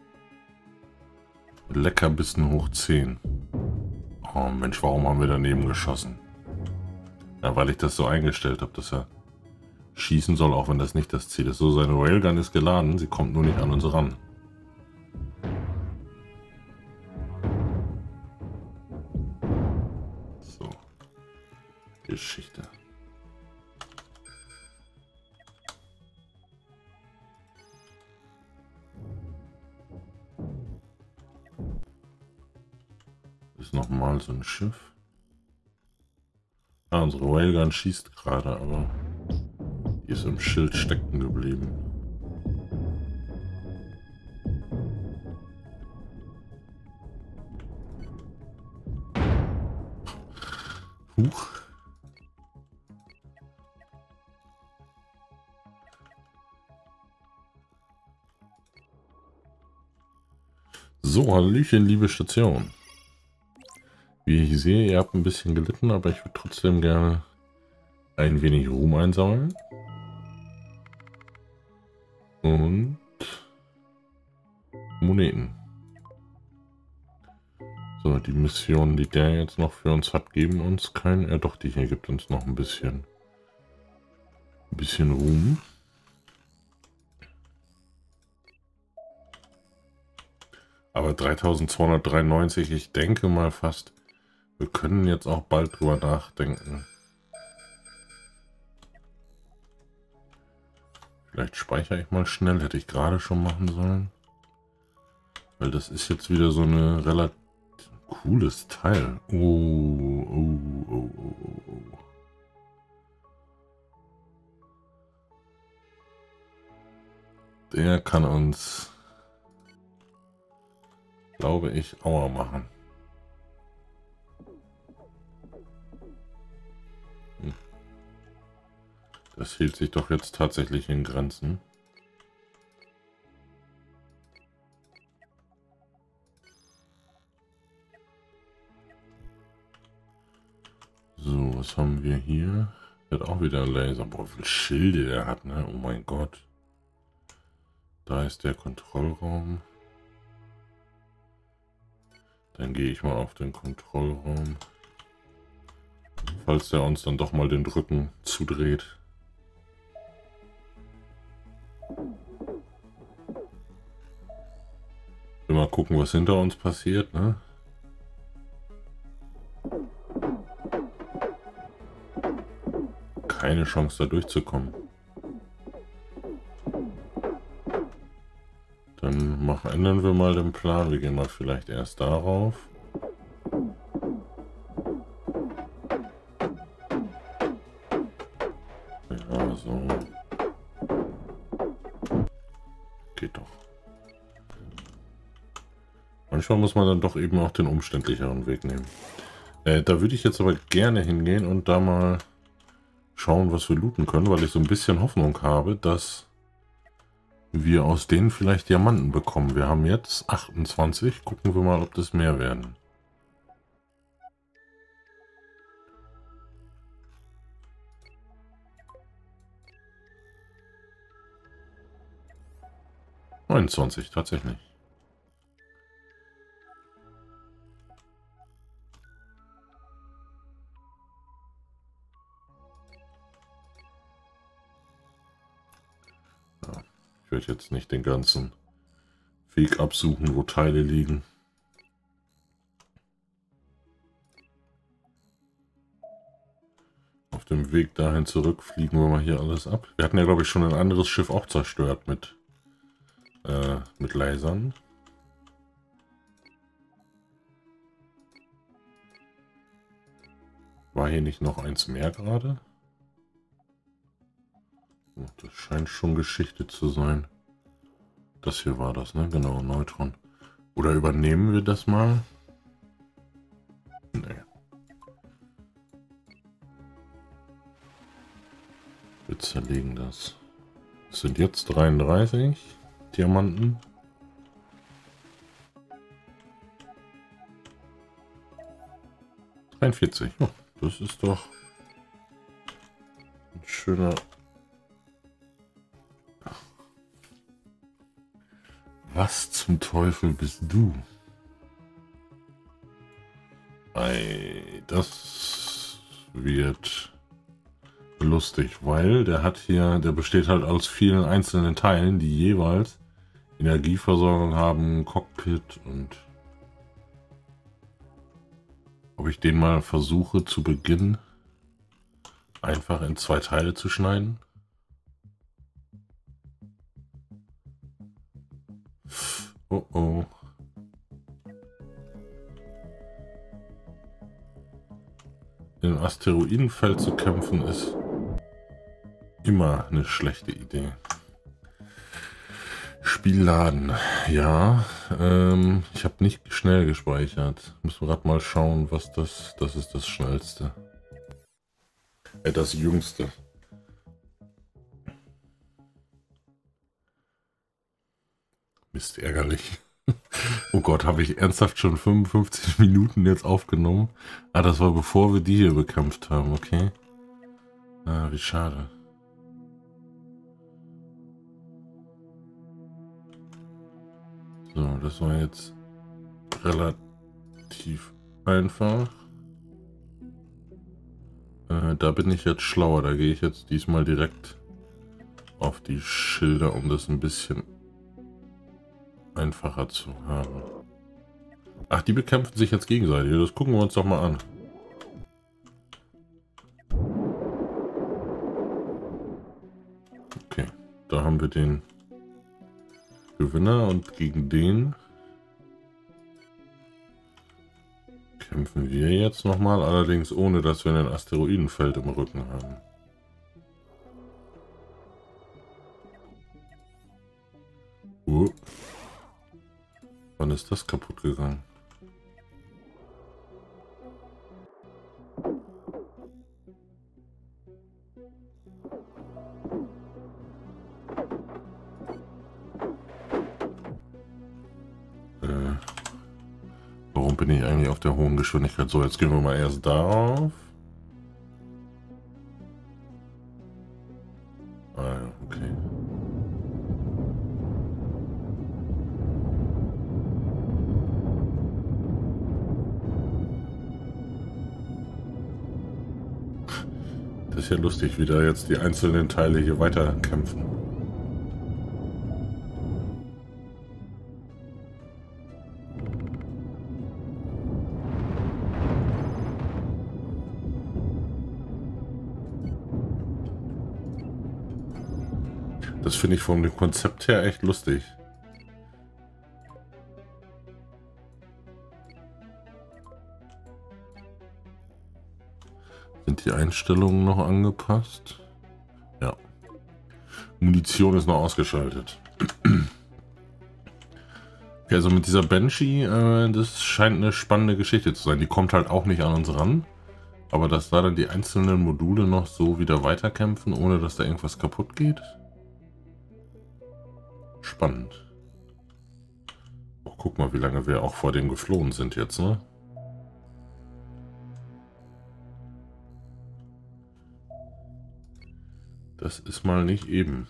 [SPEAKER 1] Leckerbissen hoch zehn. Oh Mensch, warum haben wir daneben geschossen? Ja, weil ich das so eingestellt habe, dass er schießen soll, auch wenn das nicht das Ziel ist. So, seine Railgun ist geladen, sie kommt nur nicht an uns ran. Geschichte. Ist noch mal so ein Schiff. Ah, unsere Railgun schießt gerade, aber die ist im Schild stecken geblieben. Huch. So, Hallöchen, liebe Station. Wie ich sehe, ihr habt ein bisschen gelitten, aber ich würde trotzdem gerne ein wenig Ruhm einsammeln. Und Moneten. So, die Mission, die der jetzt noch für uns hat, geben uns keinen. Ja, doch, die hier gibt uns noch ein bisschen, ein bisschen Ruhm. Aber dreitausendzweihundertdreiundneunzig, ich denke mal fast, wir können jetzt auch bald drüber nachdenken. Vielleicht speichere ich mal schnell, hätte ich gerade schon machen sollen. Weil das ist jetzt wieder so eine relativ cooles Teil. Oh, oh, oh, oh, oh, oh. Der kann uns, glaube ich, Aua machen. Hm. Das hielt sich doch jetzt tatsächlich in Grenzen. So, was haben wir hier? Der hat auch wieder Laser. Boah, wie viele Schilde der hat, ne? Oh mein Gott. Da ist der Kontrollraum. Dann gehe ich mal auf den Kontrollraum. Falls der uns dann doch mal den Rücken zudreht. Mal gucken, was hinter uns passiert, ne? Keine Chance, da durchzukommen. Dann machen, ändern wir mal den Plan. Wir gehen mal vielleicht erst darauf. Ja, so. Geht doch. Manchmal muss man dann doch eben auch den umständlicheren Weg nehmen. Äh, da würde ich jetzt aber gerne hingehen und da mal schauen, was wir looten können, weil ich so ein bisschen Hoffnung habe, dass wir aus denen vielleicht Diamanten bekommen. Wir haben jetzt achtundzwanzig. Gucken wir mal, ob das mehr werden. neunundzwanzig, tatsächlich. Ja, ich werde jetzt nicht den ganzen Weg absuchen, wo Teile liegen. Auf dem Weg dahin zurück fliegen wir mal hier alles ab. Wir hatten ja, glaube ich, schon ein anderes Schiff auch zerstört mit, äh, mit Lasern. War hier nicht noch eins mehr gerade? Oh, das scheint schon Geschichte zu sein. Das hier war das, ne? Genau, Neutron. Oder übernehmen wir das mal? Nee. Wir zerlegen das. Es sind jetzt dreiunddreißig Diamanten. dreiundvierzig. Oh, das ist doch ein schöner... Was zum Teufel bist du? Ei, das wird lustig, weil der hat hier, der besteht halt aus vielen einzelnen Teilen, die jeweils Energieversorgung haben, Cockpit und ob ich den mal versuche zu Beginn einfach in zwei Teile zu schneiden. Oh oh. Im Asteroidenfeld zu kämpfen ist immer eine schlechte Idee. Spiel laden. Ja, ähm, ich habe nicht schnell gespeichert. Müssen wir gerade mal schauen, was das... Das ist das Schnellste. Äh, das Jüngste. Mist, ärgerlich. Oh Gott, habe ich ernsthaft schon fünfundfünfzig Minuten jetzt aufgenommen? Ah, das war bevor wir die hier bekämpft haben, okay. Ah, wie schade. So, das war jetzt relativ einfach. Äh, da bin ich jetzt schlauer, da gehe ich jetzt diesmal direkt auf die Schilder, um das ein bisschen einfacher zu haben. Ach, die bekämpfen sich jetzt gegenseitig. Das gucken wir uns doch mal an. Okay, da haben wir den Gewinner und gegen den kämpfen wir jetzt nochmal, allerdings ohne, dass wir ein Asteroidenfeld im Rücken haben. Uh. Wann ist das kaputt gegangen? Äh, warum bin ich eigentlich auf der hohen Geschwindigkeit? So, jetzt gehen wir mal erst darauf. Ah ja, okay. Das ist ja lustig, wie da jetzt die einzelnen Teile hier weiter kämpfen. Das finde ich vom Konzept her echt lustig. Sind die Einstellungen noch angepasst? Ja. Munition ist noch ausgeschaltet. Okay, also mit dieser Banshee, äh, das scheint eine spannende Geschichte zu sein. Die kommt halt auch nicht an uns ran. Aber dass da dann die einzelnen Module noch so wieder weiterkämpfen, ohne dass da irgendwas kaputt geht. Spannend. Oh, guck mal, wie lange wir auch vor dem geflohen sind jetzt, ne? Das ist mal nicht eben.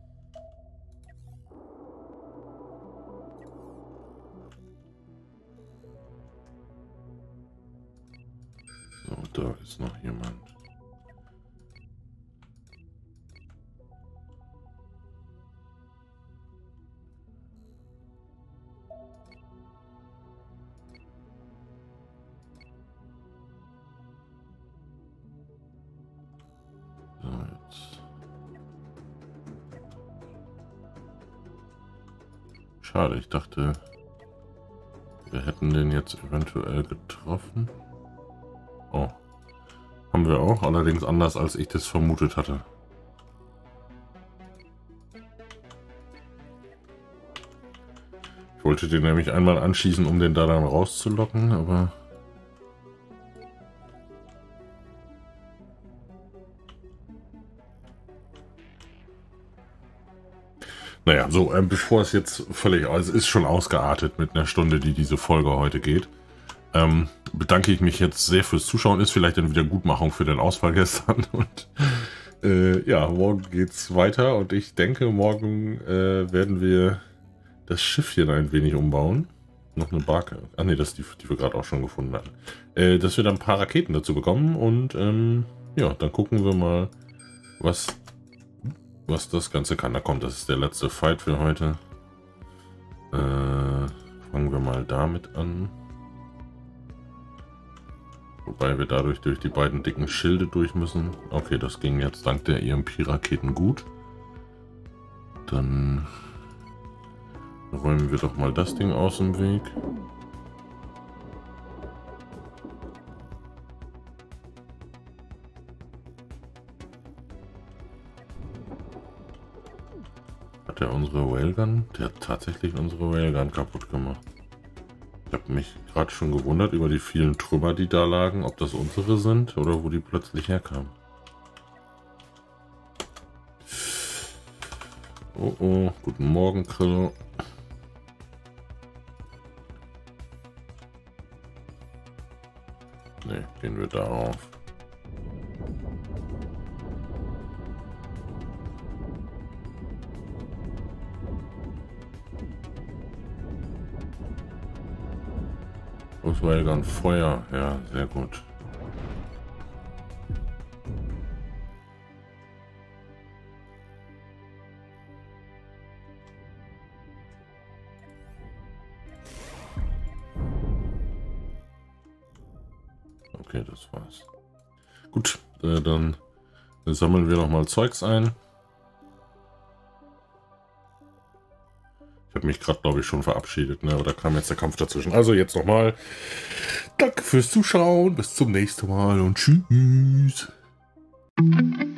[SPEAKER 1] So, da ist noch jemand. So, jetzt. Schade, ich dachte, wir hätten den jetzt eventuell getroffen. Oh. Haben wir auch, allerdings anders, als ich das vermutet hatte. Ich wollte den nämlich einmal anschießen, um den da dann rauszulocken, aber... Naja, so, äh, bevor es jetzt völlig... Also es ist schon ausgeartet mit einer Stunde, die diese Folge heute geht. Ähm, bedanke ich mich jetzt sehr fürs Zuschauen. Ist vielleicht eine Wiedergutmachung für den Ausfall gestern. Und äh, ja, morgen geht's weiter. Und ich denke, morgen äh, werden wir das Schiffchen ein wenig umbauen. Noch eine Barke. Ah ne, das ist die, die wir gerade auch schon gefunden hatten. Äh, dass wir dann ein paar Raketen dazu bekommen. Und ähm, ja, dann gucken wir mal, was... was das Ganze kann. Da kommt, das ist der letzte Fight für heute. Äh, fangen wir mal damit an. Wobei wir dadurch durch die beiden dicken Schilde durch müssen. Okay, das ging jetzt dank der E M P-Raketen gut. Dann räumen wir doch mal das Ding aus dem Weg. Hat er unsere Railgun? Der hat tatsächlich unsere Railgun kaputt gemacht. Ich habe mich gerade schon gewundert über die vielen Trümmer, die da lagen, ob das unsere sind oder wo die plötzlich herkamen. Oh oh, guten Morgen, Krill. Ne, gehen wir darauf. Großwälder Feuer, ja, sehr gut. Okay, das war's. Gut, äh, dann sammeln wir noch mal Zeugs ein. Ich habe mich gerade, glaube ich, schon verabschiedet, ne? Oder kam jetzt der Kampf dazwischen? Also jetzt nochmal. Danke fürs Zuschauen, bis zum nächsten Mal und tschüss.